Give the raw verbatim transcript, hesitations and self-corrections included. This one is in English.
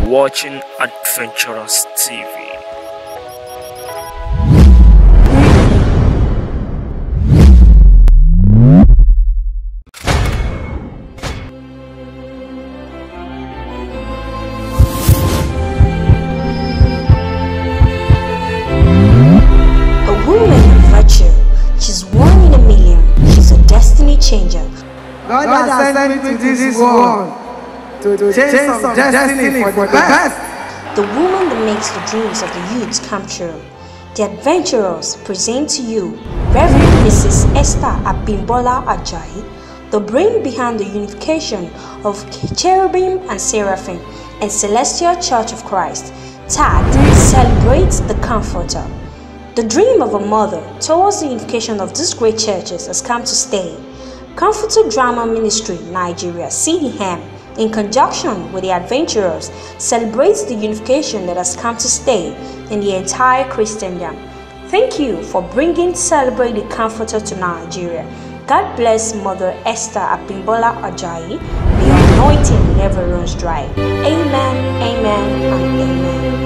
watching Adventurous T V. She's one in a million. She's a destiny changer. God, God has sent me to this world to, to change some, some destiny for the best. The woman that makes the dreams of the youths come true. The Adventurers present to you Reverend Missus Esther Abimbola Ajayi, the brain behind the unification of Cherubim and Seraphim and Celestial Church of Christ, tagged Celebrate the Comforter. The dream of a mother towards the unification of these great churches has come to stay. Comforter Drama Ministry Nigeria, C D M, in conjunction with the Adventurers, celebrates the unification that has come to stay in the entire Christendom. Thank you for bringing Celebrate the Comforter to Nigeria. God bless Mother Esther Abimbola Ajayi. The anointing never runs dry. Amen, amen, and amen.